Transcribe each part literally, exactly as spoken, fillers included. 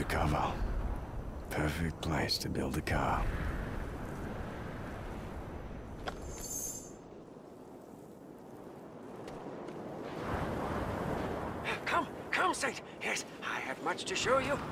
undercover. Perfect place to build a car. Come, come, Saint. Yes, I have much to show you.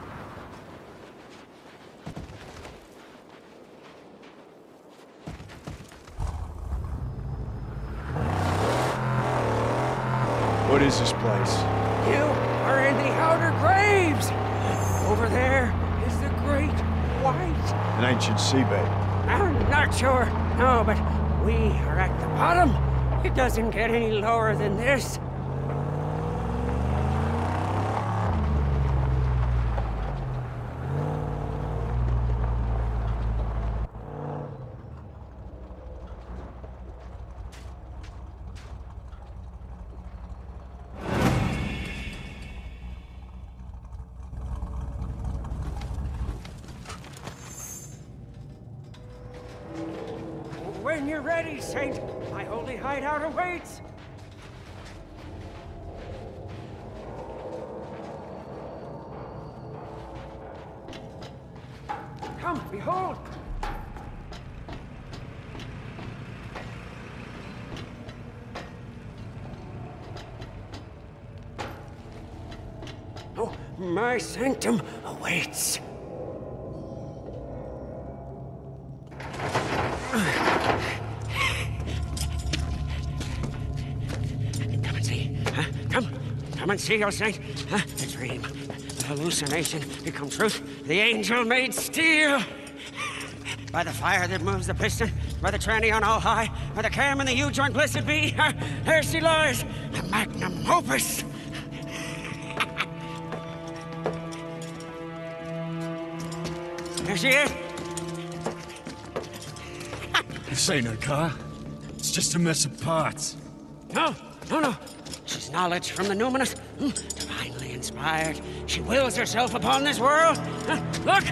What is this place? You are in the Outer Graves. Over there is the Great White. An ancient seabed. I'm not sure. No, but we are at the bottom. It doesn't get any lower than this. When you're ready, Saint, my holy hideout awaits. Come, behold. Oh, my sanctum awaits. Come and see, your saint. Huh? The dream, the hallucination become truth. The angel made steel. By the fire that moves the piston, by the tranny on all high, by the cam and the U-joint blessed be, there she lies, the magnum opus. There she is. This ain't her car. It's just a mess of parts. No, no, no. She's knowledge from the numinous, mm, divinely inspired. She wills herself upon this world. Uh, look!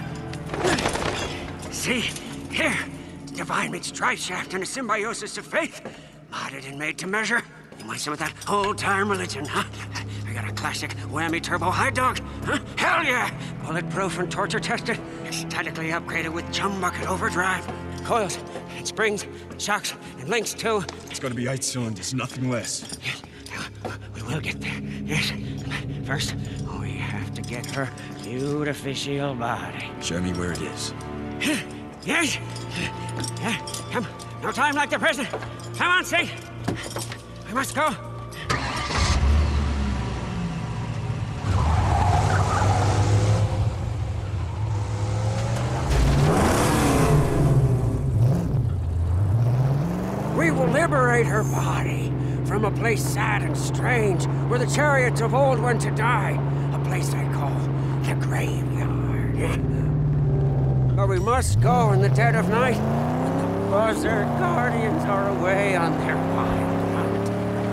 See, here, divine meets drive shaft and a symbiosis of faith. Modded and made to measure. You want some of that old-time religion, huh? I got a classic whammy turbo high dog, huh? Hell yeah! Bulletproof and torture-tested, statically upgraded with chum bucket overdrive. Coils and springs, shocks and links too. It's gonna be eight cylinders, nothing less. We will get there, yes. First, we have to get her beautificial body. Show me where it is. Yes? Yeah, come. No time like the present. Come on, Saint. We must go. We will liberate her body from a place sad and strange, where the chariots of old went to die. A place I call the graveyard. But we must go in the dead of night, when the buzzard guardians are away on their wild hunt.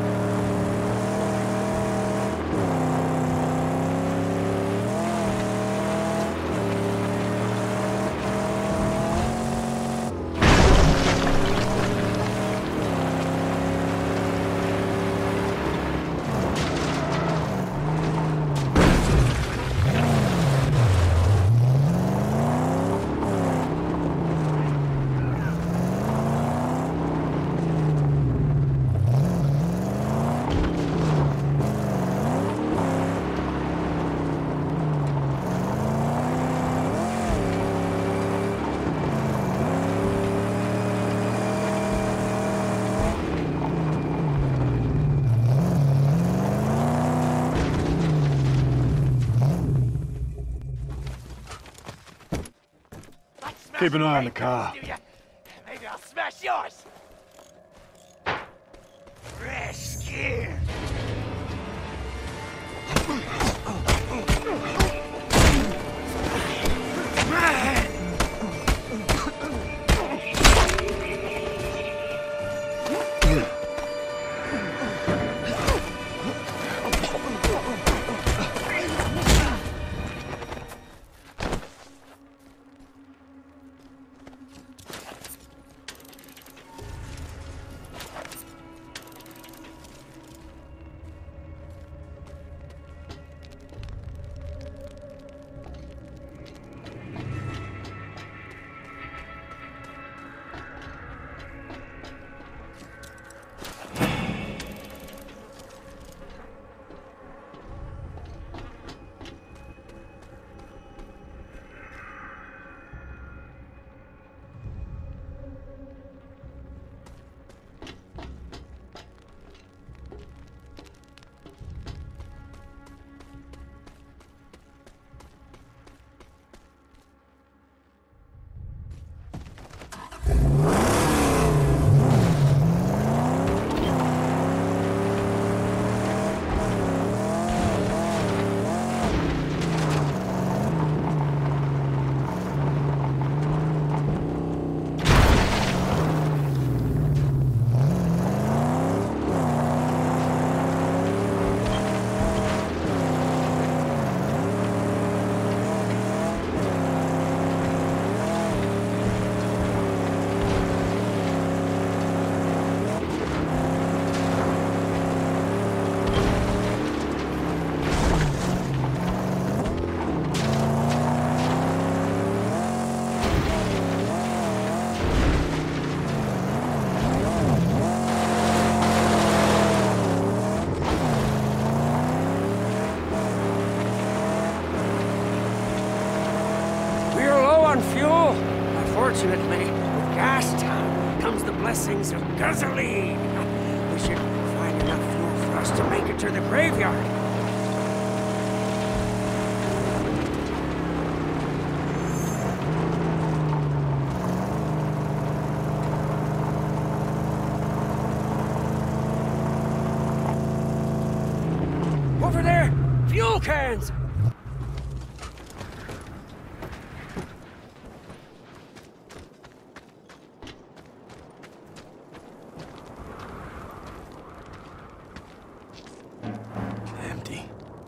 Keep an eye on the car. Maybe I'll smash yours. Rescue. Unfortunately, with Gastown comes the blessings of gasoline. We should find enough fuel for us to make it to the graveyard. Over there! Fuel cans! Empty.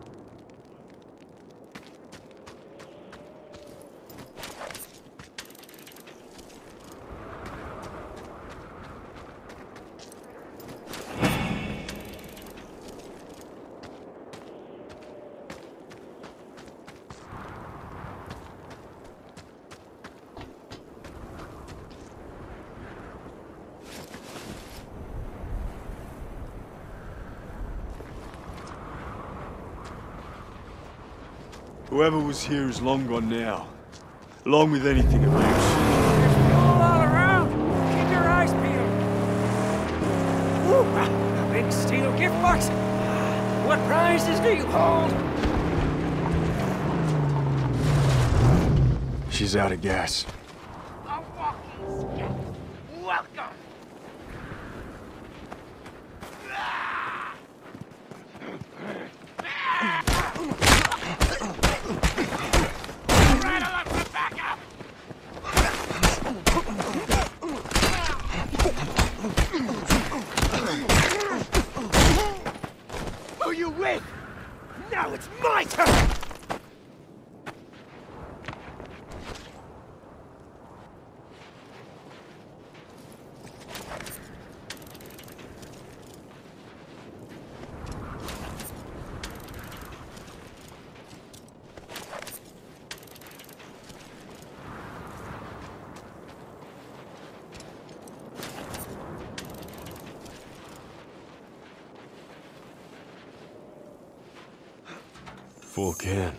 Whoever was here is long gone now, along with anything of use. There's fuel all around! Keep your eyes peeled! Ooh, a, a big steel gift box! What prizes do you hold? She's out of gas. A walking skeleton. Welcome. Rattle up the backup. Who you with? Now it's my turn. Full can.